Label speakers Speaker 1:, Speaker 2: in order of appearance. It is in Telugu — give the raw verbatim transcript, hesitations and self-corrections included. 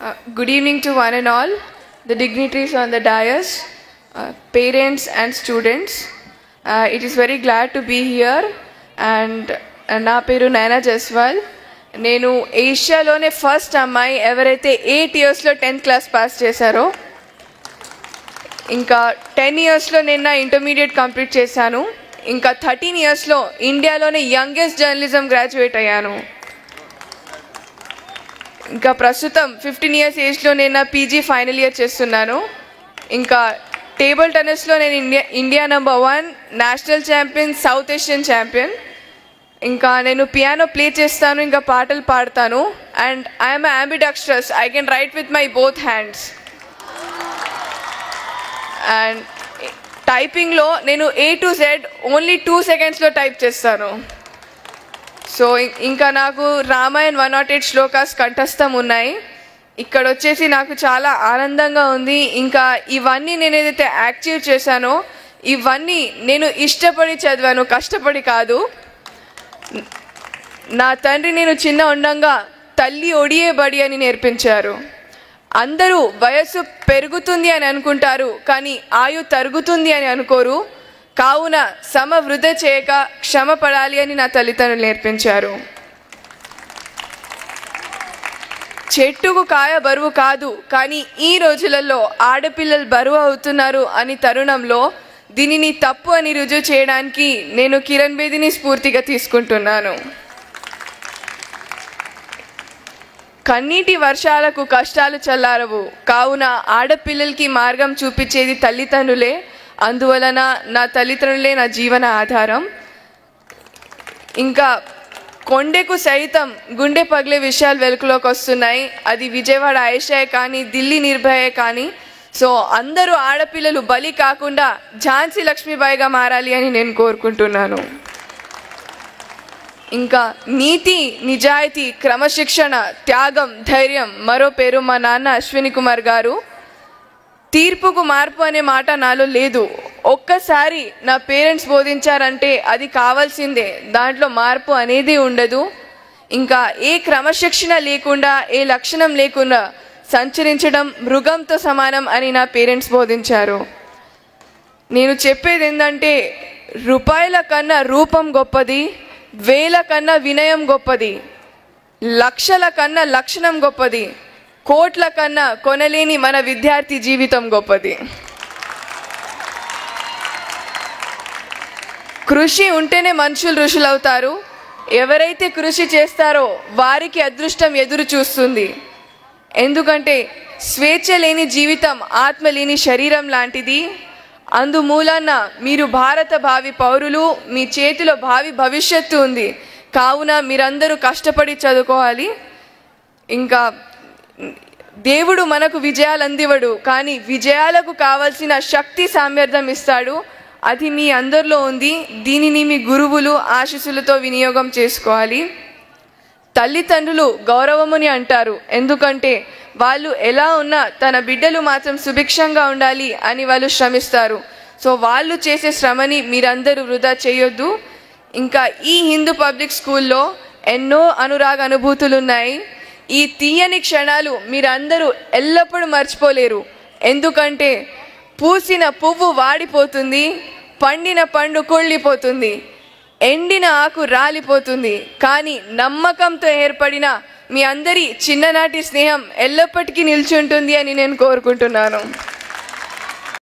Speaker 1: Uh, good evening to one and all, the dignitaries on the dais, uh, parents and students. Uh, it is very glad to be here and నా పేరు నైనా జస్వాల్. నేను ఏషియాలోనే ఫస్ట్ అమ్మాయి ఎవరైతే ఎయిట్ ఇయర్స్లో టెన్త్ క్లాస్ పాస్ చేశారో. ఇంకా టెన్ ఇయర్స్లో నేను నా ఇంటర్మీడియట్ కంప్లీట్ చేశాను. ఇంకా థర్టీన్ ఇయర్స్లో ఇండియాలోనే యంగెస్ట్ జర్నలిజం గ్రాడ్యుయేట్ అయ్యాను. ఇంకా ప్రస్తుతం ఫిఫ్టీన్ ఇయర్స్ ఏజ్లో నేను నా పీజీ ఫైనల్ ఇయర్ చేస్తున్నాను. ఇంకా టేబుల్ టెన్నిస్లో నేను India India number one, national champion, south Asian champion. ఇంకా నేను పియానో ప్లే చేస్తాను, ఇంకా పాటలు పాడతాను. And I'm ambidextrous, I can write with my both hands. And టైపింగ్లో నేను A to Z only two సెకండ్స్లో టైప్ చేస్తాను. సో ఇంకా నాకు రామాయణ్ వన్ నాట్ ఎయిట్ శ్లోకాస్ కంఠస్థం ఉన్నాయి. ఇక్కడ వచ్చేసి నాకు చాలా ఆనందంగా ఉంది. ఇంకా ఇవన్నీ నేను ఏదైతే యాక్టివ్ చేశానో ఇవన్నీ నేను ఇష్టపడి చదివాను, కష్టపడి కాదు. నా తండ్రి నేను చిన్న ఉండంగా తల్లి ఒడియే బడి అని నేర్పించారు. అందరూ వయస్సు పెరుగుతుంది అని అనుకుంటారు, కానీ ఆయు తరుగుతుంది అని అనుకోరు. కావున సమ వృధ చేయక క్షమ పడాలి అని నా తల్లిదండ్రులు నేర్పించారు. చెట్టుకు కాయ బరువు కాదు, కానీ ఈ రోజులలో ఆడపిల్లలు బరువు అవుతున్నారు అని తరుణంలో దీనిని తప్పు అని రుజువు చేయడానికి నేను కిరణ్ బేదిని స్ఫూర్తిగా తీసుకుంటున్నాను. కన్నీటి వర్షాలకు కష్టాలు చల్లారవు, కావున ఆడపిల్లలకి మార్గం చూపించేది తల్లిదండ్రులే. అందువలన నా తల్లిదండ్రులే నా జీవన ఆధారం. ఇంకా కొండకు సైతం గుండె పగిలే విషయాలు వెలుగులోకి వస్తున్నాయి. అది విజయవాడ ఆయేషాయే కానీ, ఢిల్లీ నిర్భయే కానీ. సో అందరూ ఆడపిల్లలు బలి కాకుండా ఝాన్సీ లక్ష్మీబాయిగా మారాలి అని నేను కోరుకుంటున్నాను. ఇంకా నీతి, నిజాయితీ, క్రమశిక్షణ, త్యాగం, ధైర్యం మరో పేరు మా నాన్న అశ్విని కుమార్ గారు. తీర్పుకు మార్పు అనే మాట నాలో లేదు. ఒక్కసారి నా పేరెంట్స్ బోధించారంటే అది కావాల్సిందే, దాంట్లో మార్పు అనేది ఉండదు. ఇంకా ఏ క్రమశిక్షణ లేకుండా, ఏ లక్షణం లేకుండా సంచరించడం మృగంతో సమానం అని నా పేరెంట్స్ బోధించారు. నేను చెప్పేది ఏంటంటే, రూపాయల కన్నా రూపం గొప్పది, వేల కన్నా వినయం గొప్పది, లక్షల కన్నా లక్షణం గొప్పది, కోట్ల కన్నా కొనలేని మన విద్యార్థి జీవితం గొప్పది. కృషి ఉంటేనే మనుషులు ఋషులు అవుతారు. ఎవరైతే కృషి చేస్తారో వారికి అదృష్టం ఎదురు చూస్తుంది. ఎందుకంటే స్వేచ్ఛ లేని జీవితం ఆత్మ లేని శరీరం లాంటిది. అందుమూలన మీరు భారత భావి పౌరులు, మీ చేతిలో భావి భవిష్యత్తు ఉంది. కావున మీరందరూ కష్టపడి చదువుకోవాలి. ఇంకా దేవుడు మనకు విజయాలు అందివడు, కానీ విజయాలకు కావలసిన శక్తి సామర్థ్యం ఇస్తాడు. అది మీ అందరిలో ఉంది. దీనిని మీ గురువులు ఆశీస్సులతో వినియోగం చేసుకోవాలి. తల్లిదండ్రులు గౌరవముని అంటారు, ఎందుకంటే వాళ్ళు ఎలా ఉన్నా తన బిడ్డలు మాత్రం సుభిక్షంగా ఉండాలి అని వాళ్ళు శ్రమిస్తారు. సో వాళ్ళు చేసే శ్రమని మీరందరూ వృధా చేయొద్దు. ఇంకా ఈ హిందూ పబ్లిక్ స్కూల్లో ఎన్నో అనురాగ అనుభూతులు ఉన్నాయి. ఈ తీయని క్షణాలు మీరందరూ ఎల్లప్పుడూ మర్చిపోలేరు. ఎందుకంటే పూసిన పువ్వు వాడిపోతుంది, పండిన పండు కుళ్ళిపోతుంది, ఎండిన ఆకు రాలిపోతుంది, కానీ నమ్మకంతో ఏర్పడిన మీ అందరి చిన్ననాటి స్నేహం ఎల్లప్పటికీ నిలిచి ఉంటుంది అని నేను కోరుకుంటున్నాను.